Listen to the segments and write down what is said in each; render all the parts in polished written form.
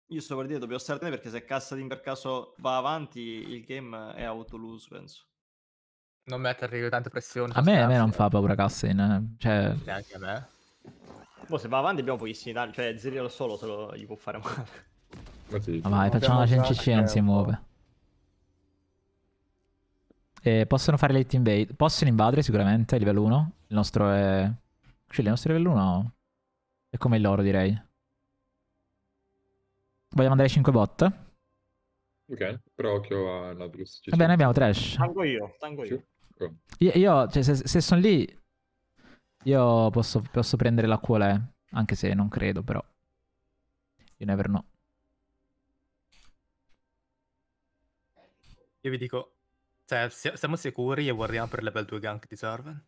Io sto per dire, dobbiamo stare attenti perché se Kassadin per caso va avanti, il game è auto lose, penso. Non mettergli tante pressioni. A me non fa paura Kassadin, cioè... Neanche a me. Boh, se va avanti abbiamo pochissimi danni, cioè Zerial solo se lo gli può fare male. Ma sì, Ma vai, facciamo la CNCC e non si muove. Possono fare late invade. Possono invadere sicuramente, livello 1. Il nostro è... Cioè, il nostro livello 1 è come il loro, direi. Vogliamo andare 5 bot? Ok, però occhio a Nautilus. Va bene, abbiamo Trash. Tango io. Oh. Io cioè, se sono lì, io posso prendere la QLE, anche se non credo, però. You never know. Io vi dico, cioè, siamo sicuri e guardiamo per il level 2 gank di Jarvan?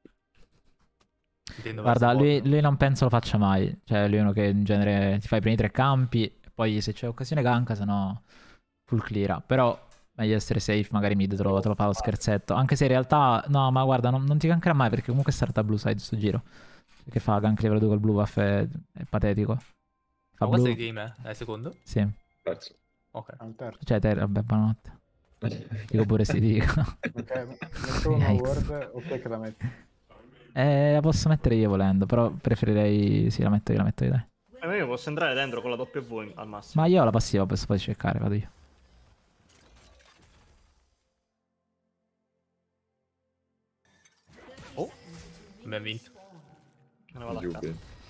Guarda, lui non penso lo faccia mai. Cioè, lui è uno che in genere ti fa i primi 3 campi, e poi se c'è occasione ganka, se no full cleara. Però meglio essere safe, magari mid te lo fa lo scherzetto. Anche se in realtà, no, ma guarda, non ti gankerà mai perché comunque starta blue side sto giro. Che fa gank livello 2 col blue buff è patetico. Ma questo è game, è il secondo? Sì. Terzo. Ok. Al terzo. Cioè, vabbè, buonanotte. Dico pure si dico. Ok, metto una word, ok che la metti. La posso mettere io volendo, però preferirei... Sì, la metto io, dai. Io posso entrare dentro con la W al massimo. Ma io ho la passiva, posso poi cercare, vado io. Oh, Abbiamo vinto. me ne vado a casa.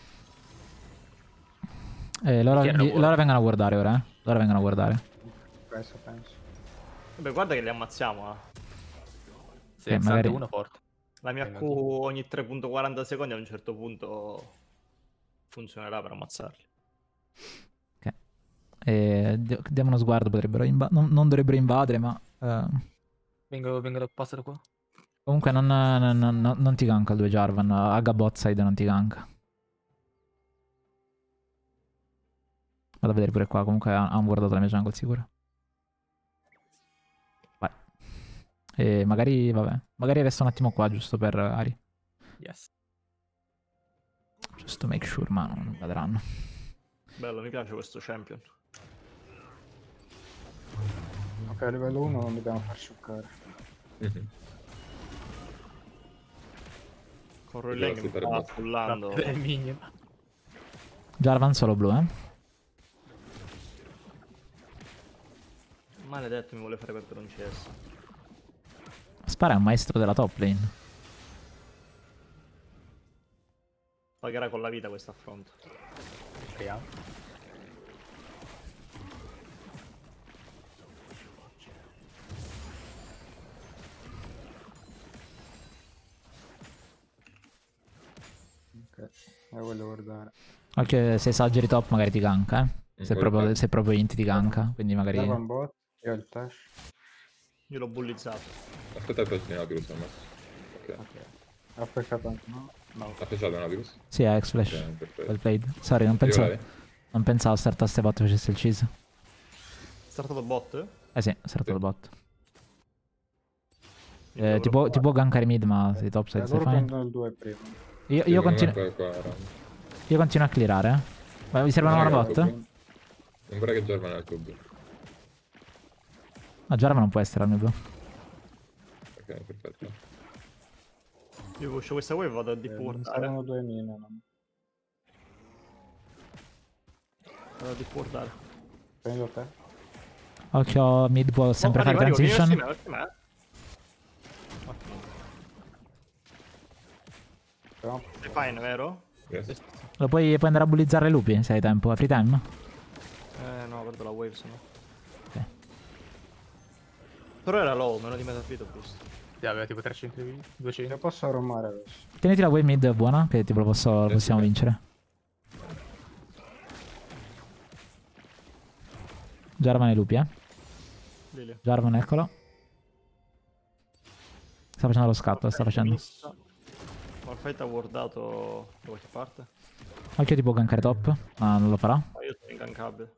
Loro vengono a guardare ora, Loro vengono a guardare. Questo penso. Vabbè, guarda che li ammazziamo, Sì, magari... uno forte. La mia Q ogni 3.40 secondi a un certo punto funzionerà per ammazzarli. Ok. Diamo uno sguardo, potrebbero non dovrebbero invadere, ma... Vengo da passare qua. Comunque non ti ganka il 2 Jarvan, Aga bot side non ti ganka. Vado a vedere pure qua, comunque ha guardato la mia jungle sicuro. Vai. E magari, vabbè, magari resta un attimo qua giusto per Ari. Yes. Just to make sure, ma non cadranno. Bello, mi piace questo champion. Ok, a livello 1 non dobbiamo far scioccare. Corro in lane che mi sta pullando. È il minion. Jarvan solo blu, Maledetto, mi vuole fare perdere un CS. Spara è un maestro della top lane. Pagherà con la vita questo affronto. Speriamo. Ok, voglio guardare. Occhio, se esageri top magari ti ganka, Se proprio int ti ganka, quindi magari... Jarvan bot, io ho il dash. Io l'ho bullizzato. Aspetta il touch di Nautilus al massimo. Ok. Ha peccato anche, no? No. Ha pensato Nautilus? Sì, è X-Flash. Ok, perfetto. Well played. Sorry, non pensavo startasse bot facesse il cheese. Startato bot? Sì, è startato bot. Ti può gankare mid, ma sei top side, stai loro fine. prendono il 2 prima. Io continuo a clearare, Ma vi serve una mana bot? Non vorrei che Jarvan è al club. Ma Jarvan non può essere al mio blu. Ok, perfetto. Io pusho questa wave e vado a deep Mi wardare. servono 2 minion. Vado a deep wardare. Prendo te. Occhio, mid può sempre fare transition. Però Sei fine, vero? Yes. Lo puoi andare a bullizzare i lupi se hai tempo, free time? No, perdo la wave sennò. Ok. Però era low, meno di metà vita ho visto. Sì, aveva tipo 300 di 200. io posso rommare adesso. Teniti la wave mid buona, che tipo possiamo vincere. Jarvan e lupi, Lili. Jarvan, eccolo. Sta facendo lo scatto, sta facendo. Malphite ha wardato da qualche parte. Occhio ti può gankare top, ma non lo farà. Ma io sono ingankabile.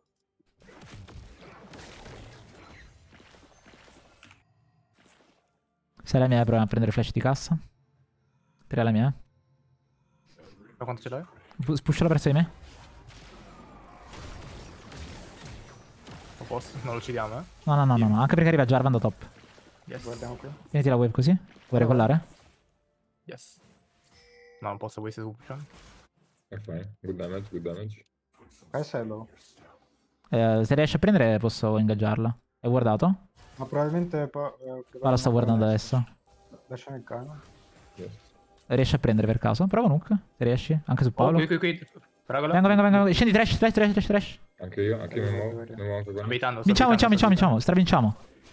Se la mia prova a prendere flash di cassa. 3 alla mia. Ma quanto ce l'hai? Pushalo verso di me. posto? Non lo uccidiamo, eh? No. Anche perché arriva Jarvan da top. Yes. Guardiamo qui. Tieniti la wave così. Vuoi regolare? Yes. No, non posso waste push. È fine. Good damage, good damage. Kai'Sa è low. Se riesci a prendere posso ingaggiarla. Hai guardato? Ma probabilmente poi... Ah, la sto guardando adesso. Lasciami il cane. Yes. Riesci a prendere per caso? Prova Nuke, se riesci. Anche su Paolo. Qui. Fragola. Vengo. Scendi, trash. Anche io mi muovo anche Sto qua. abitando. Vinciamo. Stravinciamo.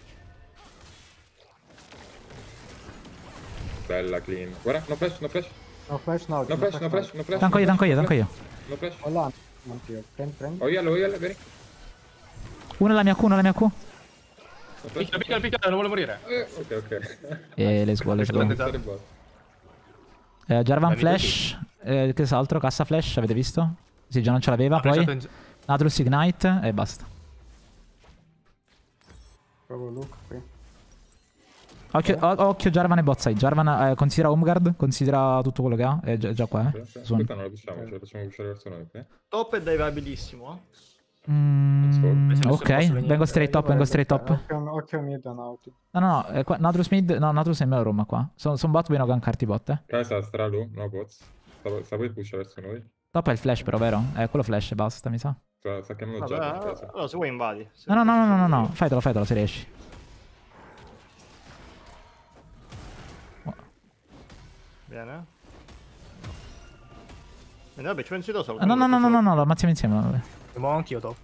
Bella, clean. Guarda, no flash. No flash, no. No flash. Tanco io. No flash. Ho l'anno. Anch'io. Prendi. Ho yellow, vieni. Una la mia Q. No flash. Piccola, non vuole morire. Ok. Let's go. Stare bot. Jarvan flash. Che cos'altro? Cassa flash, avete visto? Sì, già non ce l'aveva. Poi Nautilus Ignite e basta. Provo Luke qui. Occhio Jarvan e botside. Jarvan considera Homeguard, considera tutto quello che ha. È già qua, Aspetta, non la pushiamo, ce la facciamo pushare verso noi, ok? Top è divabilissimo, Ok, vengo straight top. Occhio mid a Nauti. No, qua, Nautilus mid. No, Nautilus è in Roma qua. Sono bot, vogliono gankarti bot, Kai'Sa stra low, no bots. Sta per pushare verso noi. Top è il flash però, vero? Quello flash e basta, mi sa. Sta chiamando già Kai'Sa. Allora, se vuoi invadi. No. Fightalo se riesci. Bene. Vabbè, ci pensi da solo. No, lo ammazziamo insieme. Vabbè. Mi muovo anch'io top.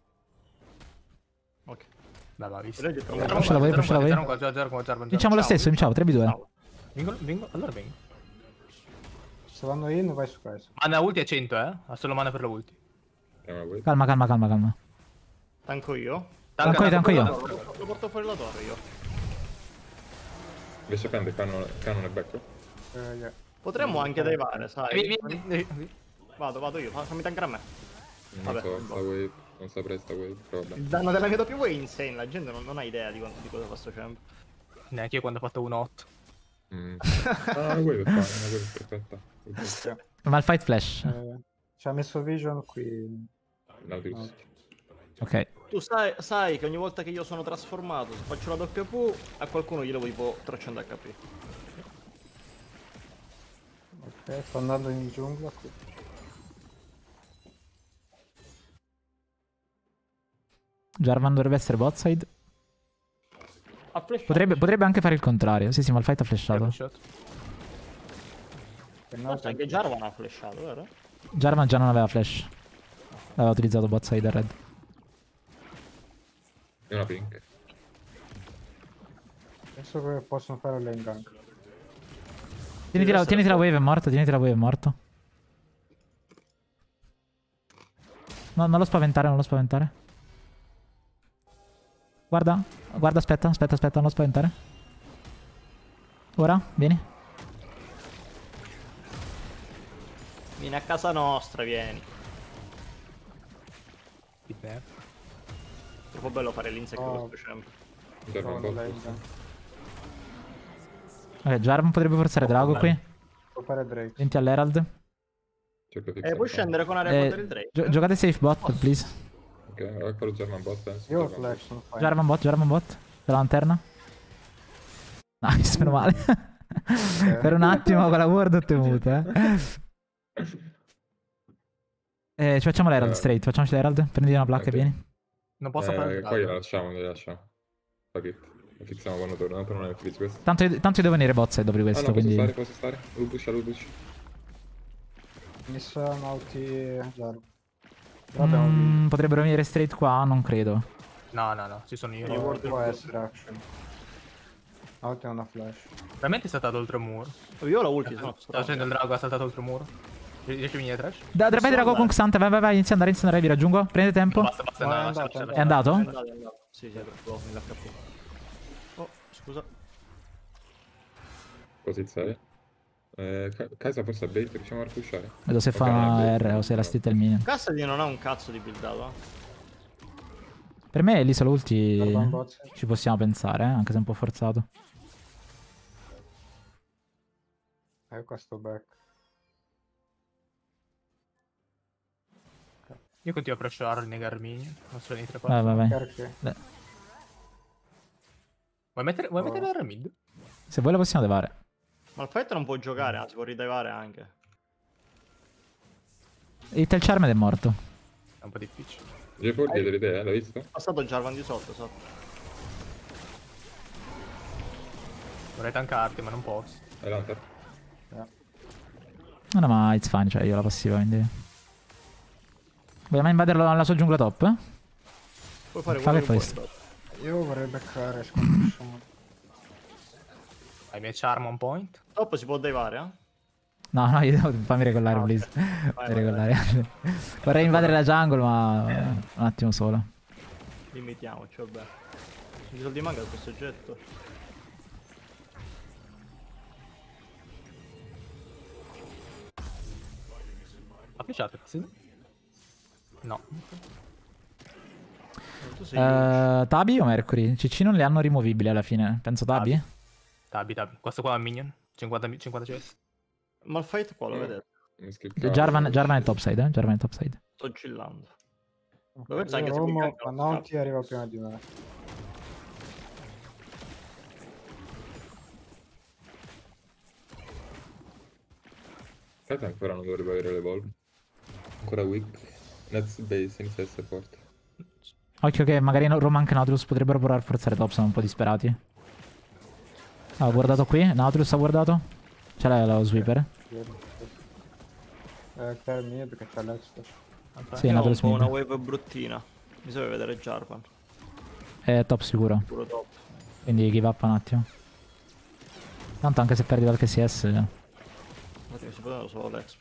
Ok. Dai, va, visto. Push la wave. Vinciamo lo stesso, 3v2. Vingo. Allora vengo. Se vanno in vai su Kai'Sa. Mana ulti è 100, eh? Ha solo mana per la ulti. Calma. Tanco io. Tanco io. Lo porto fuori la torre io. Riesce a prendere canone e becco? Yeah. Potremmo anche divare, sai. Vieni. Vado io, fammi tankare a me. Non Vabbè, so, sta wave. Non saprei sta wave, però vabbè. Il danno della mia W è insane, la gente non ha idea di cosa fa sto champ. Neanche io quando ho fatto 1-8. La wave è perfetta. Ma il fight flash. Ci ha messo vision qui. Nautilus. Ok. Tu sai che ogni volta che io sono trasformato, se faccio la W, a qualcuno glielo tipo 300 HP. Ok, sto andando in giungla qui. Jarvan dovrebbe essere botside. Ha flashato. Potrebbe anche fare il contrario. Sì, ma il fight ha flashato. Forse anche Jarvan ha flashato, vero? Jarvan già non aveva flash. Aveva utilizzato botside e red. E una pink. Penso che possono fare lane gank. Tieniti la wave, è morto. No, non lo spaventare. Guarda, aspetta, non lo spaventare. Ora, vieni. Vieni a casa nostra, vieni. Troppo bello fare l'insect con questo champ. Ok, Jarvan potrebbe forzare Drago qui. Può fare Drake. 20 all'Herald. Puoi scendere con area contro il Drake. Giocate safe bot, please. Ok, allora farò Jarvan bot, penso. Io ho flash, sono fine. Jarvan bot. C'è la lanterna. Nice, meno male. Per un attimo con la ward ho temuto, ci facciamo l'Herald straight. Facciamoci l'Herald. Prendi una placca e vieni. Non posso fare Poi gliela lasciamo. Fuck it. Lo fixiamo quando torna, tanto non è freeze questo. Tanto io devo venire botside dopo questo, No, quindi... posso stare. Lui push. Mi sa Nauti Jarvan. Potrebbero venire straight qua? Non credo. No, ci sono io. Può essere action. Nauti ha una flash. Veramente è saltato oltre il muro. Io ho la ulti, sono Sta facendo il drago, ha saltato oltre il muro. Riesci a venire trash? Vai Drago con Xante, vai, inizia ad andare, vi raggiungo. Prende tempo. Basta, È andato? È andato. Sì, è troppo nell'HP. Oh, scusa. Così sei. Kai'Sa forse a bait, riusciamo a pushare? Vedo se fa una R o se la stitta il minion. Cassidy non ha un cazzo di buildato. Per me lì solo ulti Jarvan bot. ci possiamo pensare, anche se è un po' forzato. Questo back. Io continuo a presciare nei Garmini. Non so nei tre Vai, vai, vai. Perché? Vuoi mettere la mid? Se vuoi la possiamo levare. Malphite non può giocare, anzi può ridevare anche. Il Charmed è morto. È un po' difficile. J4 dietro di te, l'hai visto? È passato Jarvan di sotto. Vorrei tankarti, ma non posso. Hai l'hunter? No, ma it's fine, cioè io ho la passiva, quindi... Vogliamo invaderlo alla sua giungla top? Puoi fare Fa quello che che fai? vuoi. Io vorrei beccare sconfisciamo. Hai i miei charm on point? Top si può divare, eh? No, no, io devo... fammi regolare, Ah, ok. please. Vai, Fammi vai, regolare. Vorrei invadere la jungle, ma... un attimo solo. Limitiamoci, vabbè. I soldi manca questo oggetto. Ha flashato, sì? No. Tu sei Tabi o Mercury? CC non le hanno rimovibili alla fine. Penso Tabi. Tabi. Questo qua è un minion. 50 CS. Malphite qua, lo vedete? Mi schifo. Jarvan è topside, Jarvan è topside. Sto chillando. Lo penso anche Io se mi Romo, carica ma lo non ti arriva prima di me. Aspetta, ancora non dovrebbe avere le evolve. Ancora weak. Nets base inizia a essere forte. Occhio che magari Roman e Nautilus potrebbero provare a forzare top, sono un po' disperati. Ah, ho guardato qui, Nautilus ha guardato. Ce l'hai lo sweeper? Per mid che c'è l'extra. Sì, Io ho un Nautilus po' una mid. wave bruttina. Bisogna vedere Jarvan. È top sicuro, Puro top. quindi give up un attimo. Tanto anche se perdi qualche CS... Guarda che si poteva solo l'exp.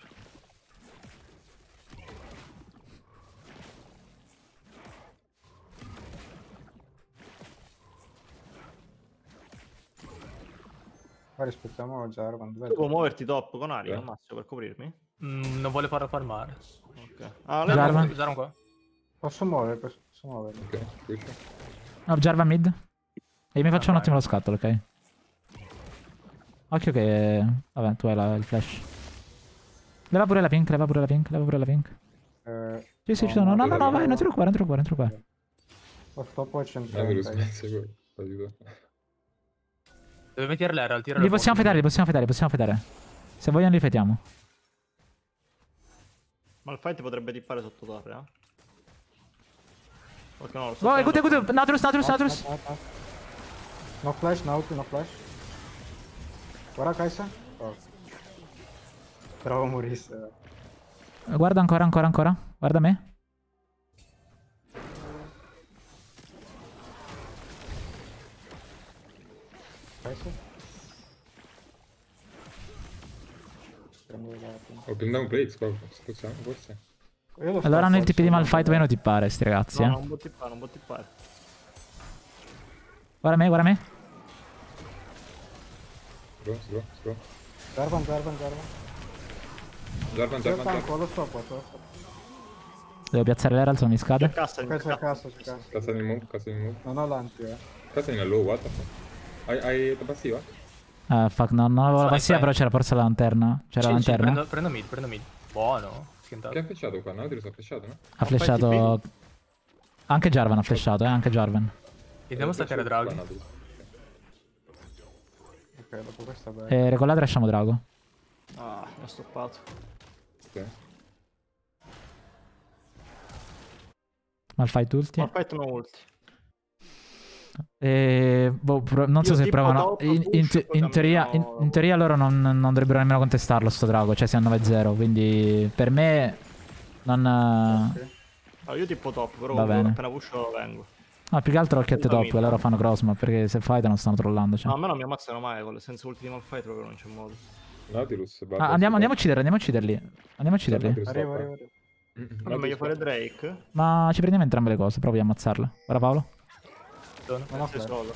Poi rispettiamo Jarvan. Tu puoi muoverti top con Ari, Eh. al massimo, per coprirmi? Non vuole farlo farmare. Ok. Ah, lei Jarvan. Jarvan qua. Posso muovere? Ok, push. No, Jarvan mid. E io mi faccio un vai. attimo lo scatto, ok? Occhio che... Vabbè, tu hai il flash. Leva pure la pink, leva pure la pink, leva pure la pink. Sì, sì, ci sono. No, no, no, vai, non te lo cuore, non te lo cuore, non te lo cuore. Ho stoppo a Nautilus 130. mezzo, aiuto. Dove mettere l'era? Al tiro Li possiamo fedare, li possiamo fedare, li possiamo fedare. Se vogliono li fediamo. Malphite potrebbe tippare sotto torre, eh? Ok, no, lo sto Oh, tenendo. good, Nautilus, Nautilus, Nautilus. No flash, no flash. Guarda Kai'Sa. Oh. Però morisse. Guarda ancora, ancora, ancora. Guarda me. Kai'Sa. Prendo la pink. Ho prendato un plate qua, possiamo forse? Io lo Allora hanno il stoppo TP di al Malphite, 190. vogliono tippare, sti ragazzi, No, eh. non può tippare, non può tippare. Guarda me, guarda me. Slow. Jarvan. Jarvan. C'è il tanco, lo stoppo. Devo piazzare l'era, se non mi scade. C'è cassa, Ok, c'è cassa. Cassa nel move. Non ho l'anti, Cassa nel low, what the fuck? Hai la passiva? Fuck, no, non avevo la Fai, passiva, fai. però c'era forse la lanterna. C'era la lanterna. Prendo mid. Buono. Schientato. Che ha flashato qua? Nautilus ha flashato, no? Ha flashato... Anche Jarvan ha flashato, anche Jarvan. Iniziamo a staccare Draghi. Nautilus. Ok, dopo questa bella. Regolate, lasciamo Drago. Ah, mi ha stoppato. Ok. Malphite ulti. Malphite no ulti. Non so Io se tipo provano. top, push, poi In teoria, cammino- in teoria loro non dovrebbero nemmeno contestarlo sto drago. Cioè siamo 9-0. Quindi per me non. Allora, io tipo top, però Va bene. appena pusho vengo. No, più che altro occhiette Puta top. vita. Loro fanno crossmap. Perché se fight non stanno trollando. Cioè. No, a me non mi ammazzano mai, senza ulti di Malphite proprio non c'è modo. Nautilus Andiamo a ucciderli. Andiamo a ucciderli. Arrivo. Non è meglio fare Drake? Ma ci prendiamo entrambe le cose. Provi a ammazzarla. Guarda Paolo. Non ho Sei flash. solo.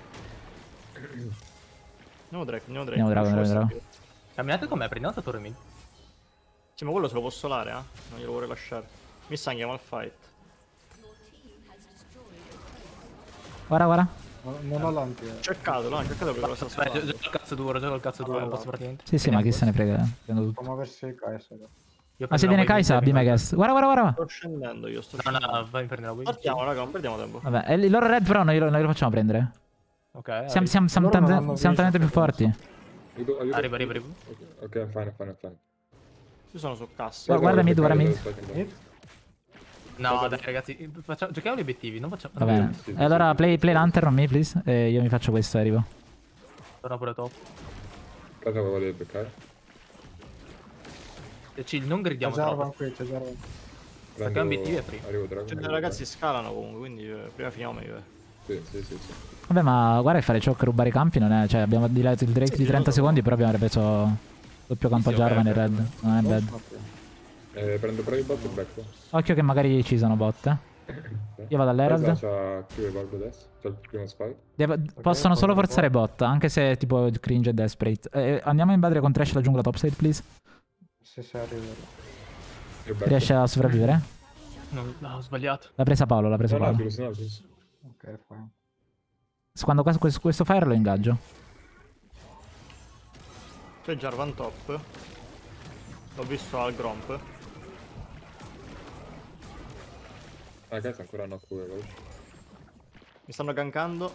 Andiamo Drake. Andiamo Drago. Camminate con me, prendiamo la torre mid. Sì, ma quello se lo posso solare, eh? Non glielo vorrei lasciare. Mi sa anche Malphite. Guarda. Non ho l'anti. Cercatelo perché lo sta Gioca salvando. il cazzo duro, non posso fare niente. Sì, ma chi se ne frega. Prendo tutto. Può muoversi Kai'Sa. Io Ma se prendo viene la wave Kai'Sa, mid e mi Bimegas. Guarda, guarda, guarda. Sto scendendo io, sto No, scendendo. no, vai a prendere la wave. Partiamo, raga, non perdiamo tempo. Vabbè, il loro red però non glielo facciamo prendere. Ok, Siamo Loro non hanno talmente più vision, forti. penso. arriva. Ok, fine. Io sono su cassa. Guarda mid, guarda mid. Mid? No, dai ragazzi, giochiamo gli obiettivi, non facciamo... Va bene. Sì, sì, E allora sì, play sì. lantern on me, please. E io mi faccio questo e arrivo. Torna pure top. Cosa vuole beccare? E chill, non gridiamo C'è Jarvan troppo. qui, c'è Jarvan. Stacca obiettivi e free. Arrivo Dragon. Cioè, arrivo ragazzi scalano comunque, quindi prima finiamo io. Dragon. Sì. Vabbè, ma guarda che fare choke e rubare i campi non è... Cioè, abbiamo dilato il Drake di 30 secondi, però abbiamo preso doppio campo Sì, Jarvan ok, e red. Non è bad. Prendo però il bot e becco. Occhio che magari ci sono bot, eh. Io vado all'Herald. C'ha più evolve adesso. C'ha il primo spike. Possono solo poi- forzare bot, anche se tipo cringe e desperate. Andiamo a invadere con Trash la giungla topside, please. Se arriva. Io becco. Riesce a sopravvivere? No, ho sbagliato. L'ha presa Paolo, l'ha presa No, Paolo. Nautilus. Ok, fine. Quando questo fire lo ingaggio. C'è Jarvan top. L'ho visto al Gromp. Ragazzi, ancora no Q evolve. Mi stanno gankando.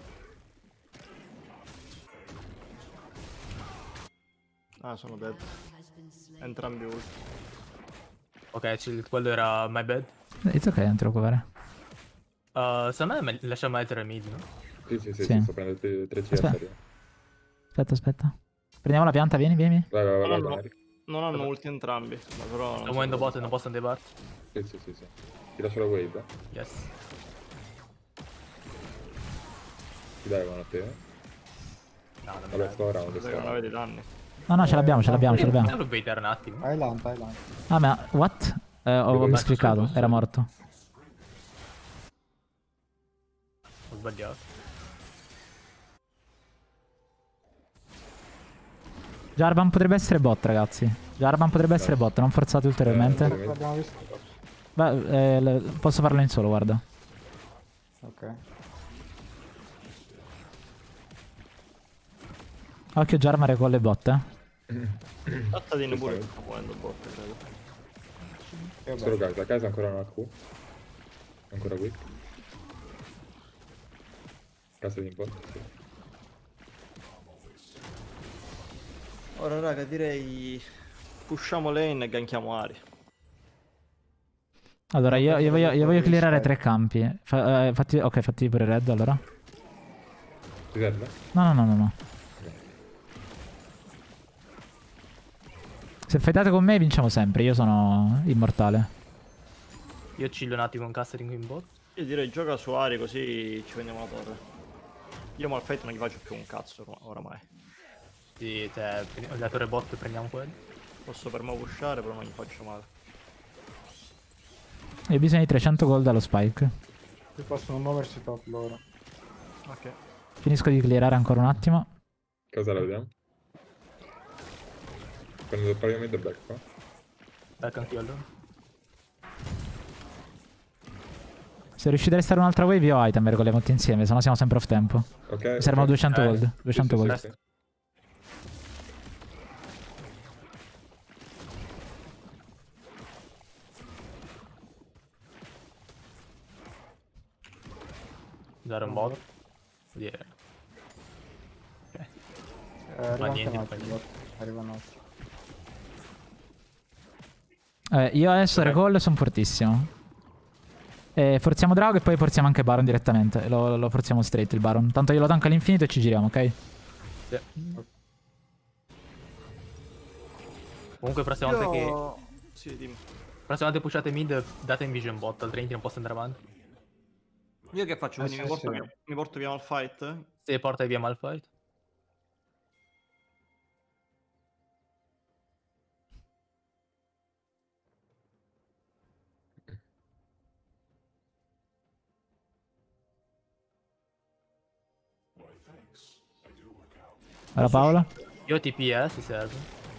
Ah, sono dead. Entrambi ulti. Ok, chill, quello era my bad. It's ok, non ti preoccupare. Secondo me lasciamo mettere mid, no? Sì, Sì. sto prendendo 3 CS. Aspetta. arriva. Aspetta. Prendiamo la pianta, vieni. Vai, No. Mari. Non hanno ulti entrambi, ma però... Sto muovendo bot e non posso andevarti. Sì. Ti lascio la wave. Yes. Ti dai una a te. No, non mi Vabbè, dai. sto round. Perché non avete danni. No, ce l'abbiamo. Devo baitare un attimo. Thailand. Ah, ma what? Ho Dove- miscliccato, era morto. Ho sbagliato. Jarvan potrebbe essere bot, ragazzi. Jarvan potrebbe essere bot, non forzate ulteriormente. L'abbiamo visto. Beh, posso farlo in solo, guarda. Ok. Occhio Jarvan con le bot, eh. Trattadine pure che sta muovendo bot, credo. E vabbè. Solo casa. Casa ancora non ha Q. Ancora weak. Casa di bot. Sì. Ora raga, direi... Pushiamo lane e ganchiamo Ari. Allora, io voglio clearare 3 campi. Fatti pure red, allora. Ti serve? No. Se faitate con me vinciamo sempre, io sono immortale. Io chillo un attimo con Castering in bot. Io direi gioca su Ari così ci prendiamo la torre. Io Malphite non gli faccio più un cazzo oramai. Sì, cioè, la torre bot e prendiamo quello. Posso per me pushare, però non gli faccio male. Io ho bisogno di 300 gold allo spike. Qui possono muoversi top loro. Ok. Finisco di clearare ancora un attimo. Cosa la vediamo? Prendo praticamente back qua. Back anch'io allora. Se riuscite a restare un'altra wave io ho item, con le monte insieme, sennò siamo sempre off tempo. Ok. Mi servono 200 gold. 200 Sì, gold. sì. Dare un bot. Yeah. Arriva anche niente, nostro, fa bot. Arriva nostro. Io adesso recall sono fortissimo. Forziamo Drago e poi forziamo anche Baron direttamente. Lo forziamo straight il Baron. Tanto io lo tanco all'infinito e ci giriamo, ok? Yeah. Comunque prossima volta che... Sì, dimmi. Prossima volta che pushate mid, date invision bot, altrimenti non posso andare avanti. Io che faccio? Quindi sì, mi porto, sì. mi porto via Malphite? Se porta via Malphite. Ora Paolo. Io ho TP, se serve.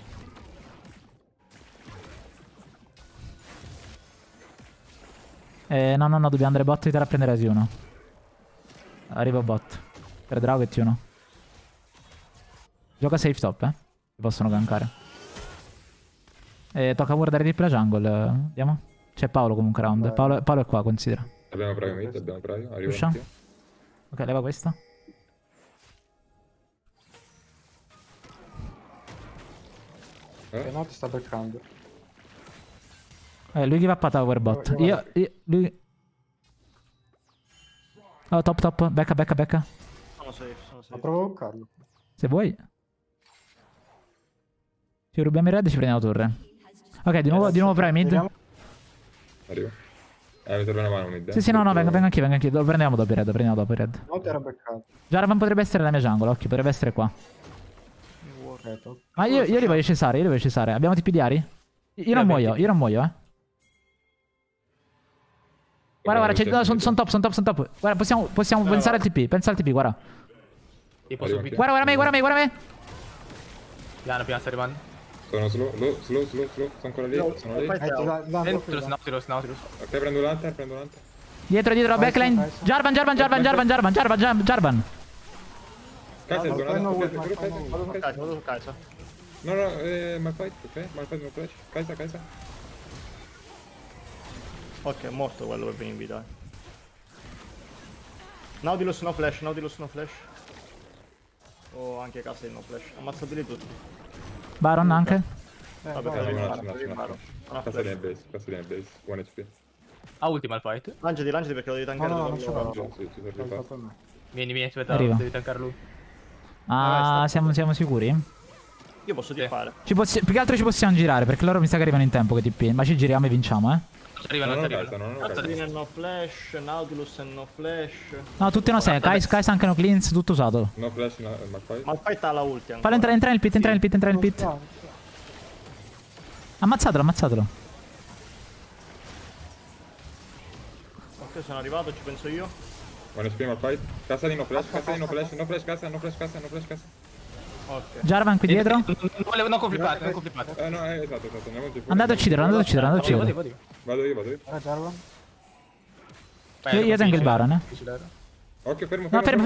No, dobbiamo andare bot e a prendere S1. Arriva bot. Per Drago e T1. Gioca safe top, Ti possono gankare. Tocca guardare di più la jungle. Andiamo. C'è Paolo comunque round. Vai. Paolo è qua, considera. Abbiamo Praio mid, abbiamo Praio. Arriva Usciamo? anch'io. Ok, leva questa. E no, ti sta beccando. Lui give up a tower bot. Lui... Oh, top. Becca. Sono safe. Ma provo a boccarlo. Se vuoi. Ci rubiamo i red e ci prendiamo la torre. Ok, di nuovo Prime mid. Vediamo. Arrivo. Mi serve una mano mid. Sì, no, vengo anch'io. Lo prendiamo dopo i red. No, ti era beccato. Jarvan potrebbe essere la mia jungle, occhio, potrebbe essere qua. Ok, top. Ma io li voglio cesare, Abbiamo TP di Ari? Io non muoio, Guarda, no, sono top. Guarda, possiamo pensare al TP, pensa al TP, guarda. Io posso Arriva. Guarda me. Piano sta arrivando. Sono slow. Sono ancora lì. Sono lì. Nautilus. Ok, prendo l'Hunter. Dietro, backline. Jarvan. Kai'Sa è zona. no, Ok, no, ok. Vado su Kai'Sa. No, Malphite, ok. Malphite no flash. Kai'Sa. Ok, è morto quello per venire in vita. Nautilus no flash. O anche Castle no flash. Ammazzateli tutti. Baron anche. Vabbè, vai, Baron. Cassa nel base. 1 HP. Ha ultima il fight. Lanciati perché lo devi tankare. No, non ce l'ho. Sì, ci serve L'hai fast. fatto a me. Vieni, aspetta, Arrivo. devi tankare lui. Ah, siamo sicuri? Io posso tippare. Più che altro ci possiamo girare, perché loro mi sa che arrivano in tempo che TP. Ma ci giriamo e vinciamo, eh. Arrivano. Non ho Kai'Sa. Katarina no flash, Nautilus no flash. No, tutti no 6. Kai'Sa anche no cleans, tutto usato. No flash, Malphite. Malphite ha la ulti Fallo ancora. entrare nel pit. No, Ammazzatelo. Ok, sono arrivato, ci penso io. 1 HP Malphite. Cassa no flash. Kai'Sa. Ok. Jarvan qui dietro. Non conflippate. No, esatto. Andiamo giù. Andate a uccidere. Vado. Vado io. era Jarvan. Io tengo il Baron, eh. Ok, fermo. No, fermo.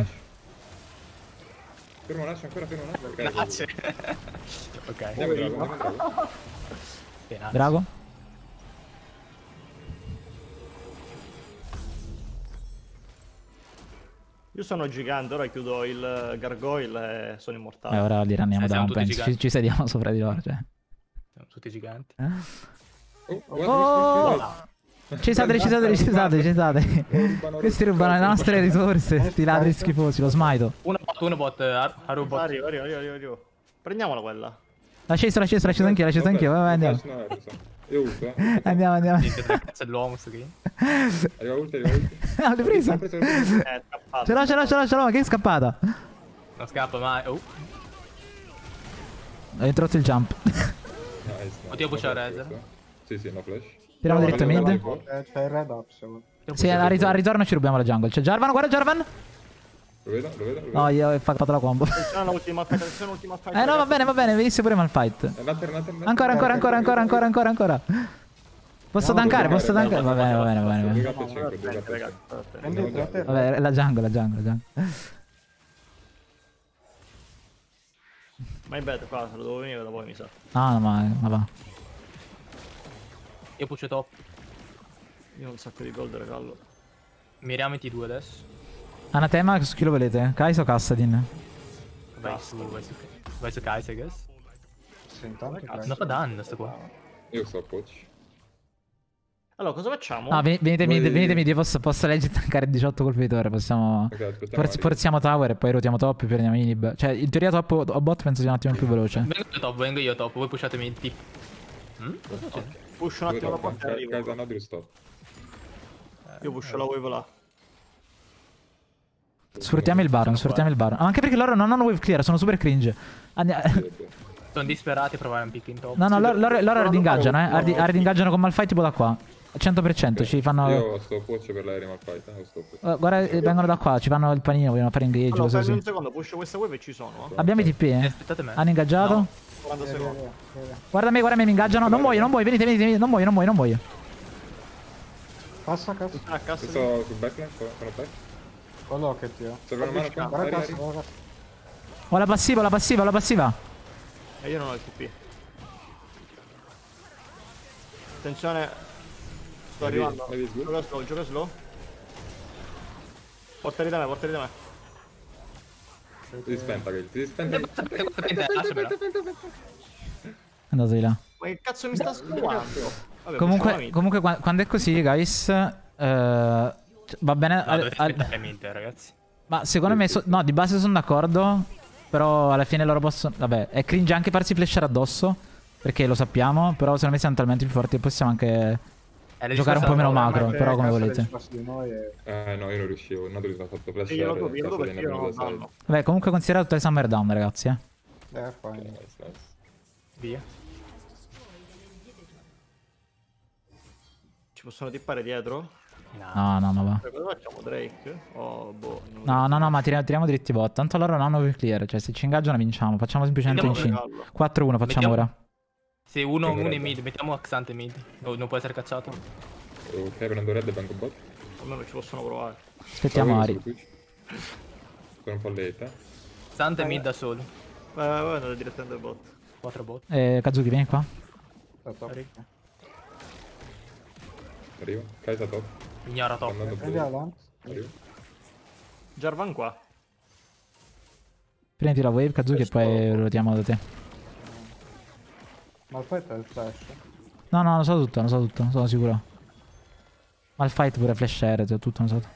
Fermo Nash, ancora fermo Nash. Ok, Grazie. Ok. Andiamo Drago. Drago. Io sono gigante, ora chiudo il gargoyle e sono immortale. Ora li ranniamo da siamo un tutti penso. giganti. Ci sediamo sopra di loro, cioè. Siamo tutti giganti. Oh! Ci state. Questi rubano le nostre risorse, sti ladri schifosi, lo smito. Uno bot, Haru bot. Arrivo. Prendiamola quella. L'ha acceso anch'io, vai, andiamo. Io ulto, Andiamo. Niente, è dell'uomo sto game. Arriva ulti. No, l'hai presa. È scappato. Ce l'ho, che è scappata. Non scappa mai. Oh. Ho introdotto il jump. Oddio, pushare Razer. Sì, no flash. Tiriamo dritto mid. C'è il red up, se vuoi. Sì, al ritorno ci rubiamo la jungle. C'è Jarvan, guarda Jarvan. Lo vedo. No, io ho fatto la combo. Attenzione all'ultima fight. No, va bene, venisse pure Malphite. Ancora. Posso tankare. Va bene. 2 Prendete. Vabbè, la jungle. My bad, qua se lo devo venire da voi mi sa. No, ma va. Io pusho top. Io ho un sacco di gold regalo. Miriamo i T2 adesso. Anatema, su chi lo volete? Kai'Sa o Kassadin? Vai su Kai'Sa, I guess. Sì, intanto Non fa danno sto qua. Io sto a poach. Allora, cosa facciamo? No, venite mid, io posso leggere tankare 18 colpi di torre, possiamo... Ok, aspettiamo. Forziamo tower e poi rotiamo top e prendiamo inib. Cioè, in teoria top o bot penso sia un attimo più veloce. Vengo io top, voi pushatemi in T. Cosa succede? Push un attimo la porta e arrivo. Kai'Sa Nautilus stop. Io pusho la wave là. Sfruttiamo il Baron. Anche perché loro non hanno wave clear, sono super cringe. Sono disperati a provare un pick in top. No, loro hard ingaggiano, hard ingaggiano con Malphite tipo da qua. Al 100%, ci fanno... Io sto poach per l'aereo Malphite, guarda, vengono da qua, ci fanno il panino, vogliono fare engage, Allora, cose fermi così. un secondo, pusho questa wave e ci sono. Abbiamo i TP, Aspettate me. Hanno ingaggiato. 40 secondi. Guarda me, mi ingaggiano. Non muoio, venite, non muoio. Passa cazzo. A cassa Io sto sul backline, sono back. Quello che ti ho. Serve una mano qua. Guarda Arriva. cazzo. Ho la passiva. E io non ho il TP. Attenzione. Sto Maybe- arrivando. maybe it's good. Gioca slow. Portali da me, portali da me. Ti spenta, ti spenta. Lasciamela. Andato di là. Ma che cazzo mi sta scovando? Vabbè, Comunque quando è così, guys, va bene. No, dovete aspettare mid, ragazzi. Ma secondo me, no, di base sono d'accordo. Però alla fine loro possono. Vabbè, è cringe anche farsi flashare addosso. Perché lo sappiamo. Però secondo me siamo talmente più forti che possiamo anche giocare un po' meno macro. Però come volete. No, io non riuscivo. Il Nautilus mi ha fatto flashare. Io lo vedo cazzo, perché viene io non venuto ho da side. danno. Vabbè, comunque considerate tutte le summer down, ragazzi. Ok, fine. nice, nice. Via. Ci possono tippare dietro? No, va. Cosa facciamo? Drake? Oh, boh. No, ma tiriamo dritti bot. Tanto loro non hanno più clear. Cioè, se ci ingaggiano, vinciamo. Facciamo semplicemente un 5. 4-1 facciamo Mettiamo- ora. Se uno in mid, mettiamo Xante mid. Non può essere cacciato. Ok, prendo red e banco bot. Almeno ci possono provare. Aspettiamo Ari. Sono un po' late. Xante mid da solo. Vai, andate direttamente al bot. 4 bot. Kazuki, vieni qua. Arrivo. Kaisa top. Ignora Sto top. andando Prendi blu. la lamp. Arrivo. Jarvan qua. Prendi la wave, Kazuki, e poi rotiamo da te. Malfight ha il flash. No, lo so tutto, sono sicuro. Malfight pure flasher, tutto, non so.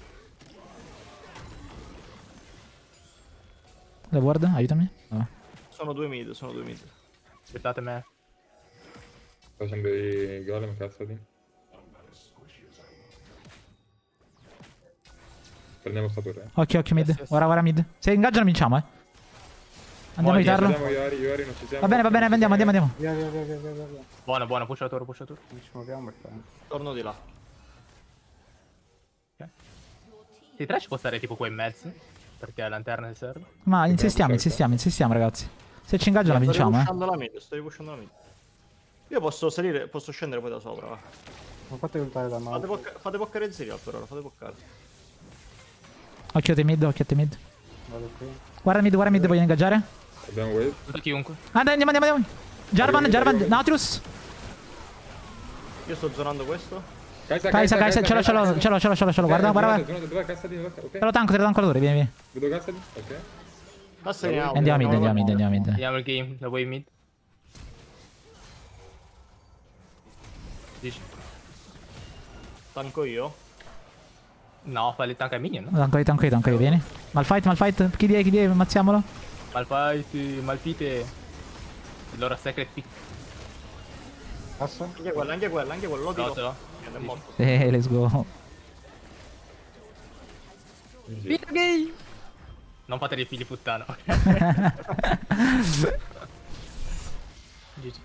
Le ward, aiutami. Vabbè. Sono due mid. Aspettate me. Sto facendo i golem, cazzati. Prendiamo sta torre. Occhio mid. Yes. Ora mid. Se ingaggiano vinciamo, Andiamo a aiutarlo. Andiamo io Ari non ci siamo. Va bene, andiamo. Via. Buono, push la torre. Non ci muoviamo e fine. Torno di là. Il trash può stare tipo qua in mezzo. Perché la lanterna si serve. Ma insistiamo, ragazzi. Se ci ingaggiano, vinciamo, Sto ripushando la mid. Io posso salire, posso scendere poi da sopra. Va. Non fate ultare da mano. Fate poccare Zerial per ora, fate poccare. Occhio a te mid. Vado qui. Guarda mid, voglio ingaggiare. Abbiamo wave. Tutto chiunque. Andiamo. Jarvan, Nautilus. Io sto zonando questo. Kaisa, ce l'ho, guarda. Dov'è Casadino? Ok. Te lo tanco la torre, vieni. Vedo Casadino? Ok. Passa in auto. Andiamo mid. Vediamo il game, la wave mid. Dici? Tanco io. No, fai il tank ai minion, no? Tanco io, vieni. Malfight. Chi è? Ammazziamolo. Malfight, Malfite. Il loro secret pick. Passa. Anche quello, lo dico. Rotolo. È morto. Let's go. Video game! Non fate dei figli puttana. GG.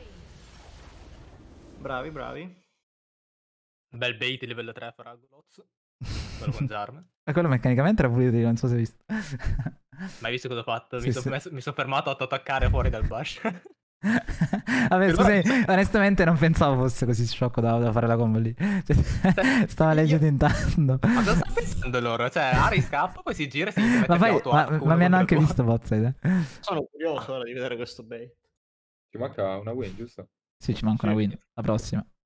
Bravi. Bel bait livello 3 Fragolozzo. Quello con Jarvan. Ma quello meccanicamente era pulito, non so se hai visto. Ma hai visto cosa ho fatto? Sì, Mi sono fermato a attaccare fuori dal bash. Vabbè, scusami, onestamente non pensavo fosse così sciocco da fare la combo lì. Cioè, stava leggendo intanto. Ma cosa sta pensando loro? Cioè, Ari scappa, poi si gira e si mette Ma, più auto arco, ma uno mi hanno anche contro il visto, Bozza. Sono curioso ora di vedere questo bait. Ci manca una win, giusto? Sì, ci manca una win. La prossima.